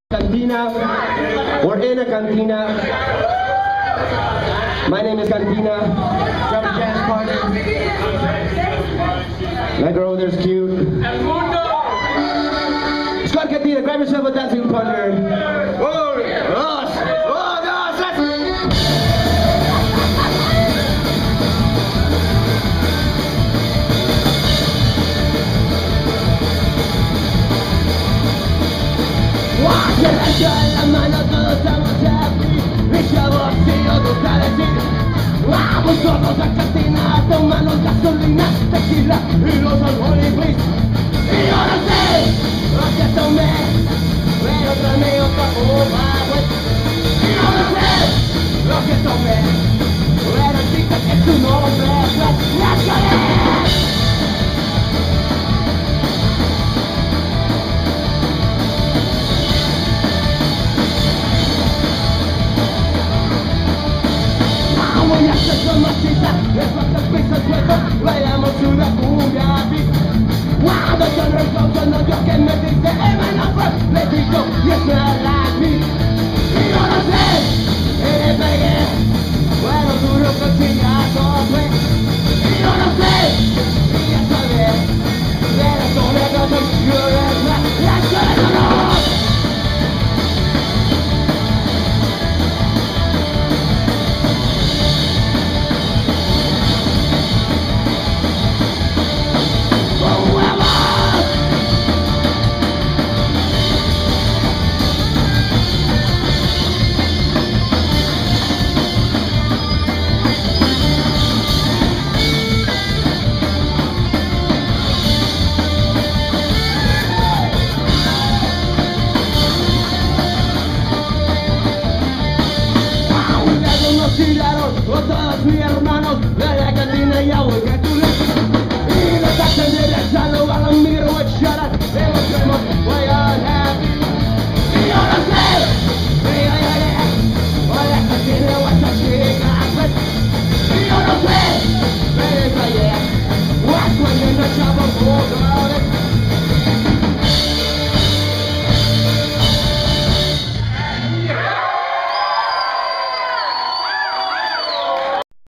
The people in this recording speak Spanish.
Cantina. We're in a cantina. My name is Cantina. My girl there's cute. Scott Cantina, grab yourself a dancing partner. En la mano todos estamos aquí, mi chavo sigo busca decir. Vamos todos a Cantina a tomarnos gasolina, tequila y los alcohólicos. Y yo no sé lo que tomé, pero tráeme otra copa, güey. Y yo no sé lo que tomé, pero chica que tu nombre es la escalera. Bailamos una cumbia beat. Cuando yo no yo que me dice, le grito y es la